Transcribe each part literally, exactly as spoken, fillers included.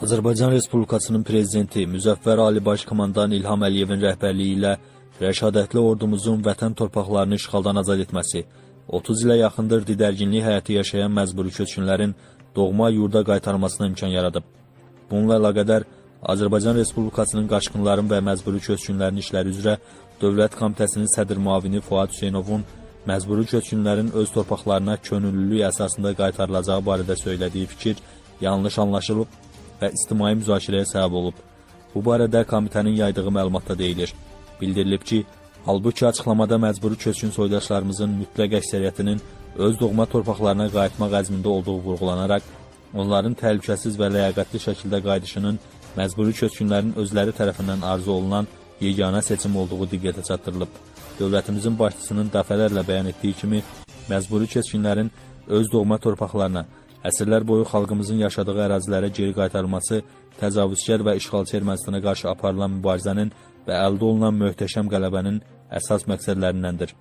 Azərbaycan Respublikasının Prezidenti Müzəffər Ali Baş Komandan İlham Əliyevin rəhbərliyi ilə rəşadətli ordumuzun vətən torpaqlarını işğaldan azad etməsi, otuz ilə yaxındır didərginlik həyatı yaşayan məcburi köçkünlərin doğma yurda qaytarmasına imkan yaradıb. Bununla əlaqədar Azərbaycan Respublikasının Qaçqınların və Məcburi Köçkünlərin İşləri üzrə Dövlət Komitəsinin sədr müavini Fuad Hüseynovun məcburi köçkünlərin öz torpaqlarına könüllülük əsasında qaytarılacağı barədə söylədiyi fikir yanlış anlaşılıb və ictimai müzakirəyə səbəb olub. Bu barədə komitənin yaydığı məlumatda deyilir. Bildirilib ki, halbuki açıqlamada məcburi köçkün soydaşlarımızın mütləq əksəriyyətinin öz doğma torpaqlarına qayıtmaq əzmində olduğu vurğulanaraq, onların təhlükəsiz və ləyaqətli şəkildə qayıdışının məcburi köçkünlərin özləri tərəfindən arzu olunan yeganə seçim olduğu diqqətə çatdırılıb. Dövlətimizin başçısının dəfələrlə bəyan etdiyi kimi, məcburi köçkünlərin öz doğma torpaqlarına, əsrlər boyu xalqımızın yaşadığı ərazilərə geri qaytarılması, təcavüzkar və işğalçı Ermənistana qarşı aparılan mübarizənin və əldə olunan möhtəşəm qələbənin əsas məqsədlərindəndir.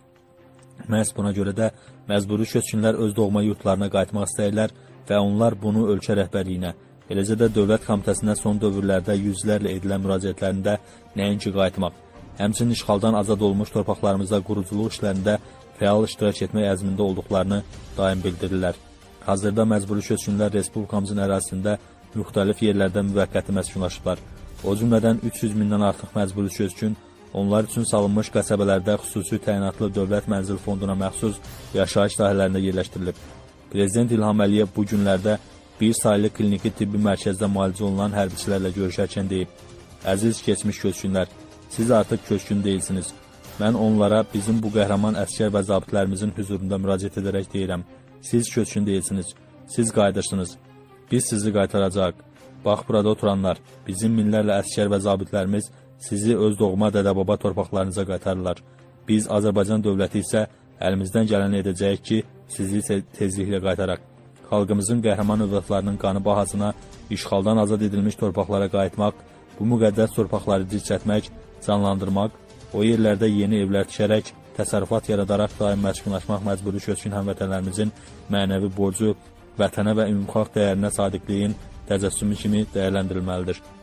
Məhz buna görə də məcburi köçkünlər öz doğma yurtlarına qayıtmaq istəyirlər və onlar bunu ölkə rəhbərliyinə, eləcə də Dövlət Komitəsinə son dövrlərdə yüzlərlə edilən müraciətlərində nəinki qayıtmaq, həmçinin işğaldan azad olmuş torpaqlarımızda quruculuq işlərində fəal iştirak etmək əzmində olduqlarını daim bildirirlər. Hazırda məcburi köçkünlər Respublikamızın ərazisində müxtəlif yerlərdə müvəqqəti məskunlaşıblar. O cümlədən üç yüz mindən artıq məcburi köçkün onlar üçün salınmış qəsəbələrdə xüsusi təyinatlı Dövlət Mənzil Fonduna məxsus yaşayış sahələrində yerləşdirilib. Prezident İlham Əliyev bu günlərdə bir saylı kliniki tibbi mərkəzdə müalicə olunan hərbiçilərlə görüşərkən deyib: "Əziz keçmiş köçkünlər, siz artıq köçkün deyilsiniz. Mən onlara bizim bu qəhrəman əsgər və zabitlərimizin hüzurunda müraciət edərək deyirəm: Siz köçkün deyilsiniz, siz qayıdırsınız. Biz sizi qaytaracaq. Bax, burada oturanlar, bizim minlərlə əsgər və zabitlərimiz sizi öz doğma dədə-baba torpaqlarınıza qaytarırlar. Biz Azərbaycan dövləti isə əlimizdən gələni edəcəyik ki, sizi tezliklə qaytaraq. Xalqımızın qəhrəman övladlarının qanı bahasına işğaldan azad edilmiş torpaqlara qayıtmaq, bu müqəddəs torpaqları dirçətmək, canlandırmaq, o yerlərdə yeni evlər tikərək, təsərrüfat yaradaraq daim məskunlaşmaq məcburi köçkün həmvətənlərimizin mənəvi borcu, vətənə və ümumxalq dəyərinə sadiqliyin təcəssümü kimi dəyərləndirilməlidir."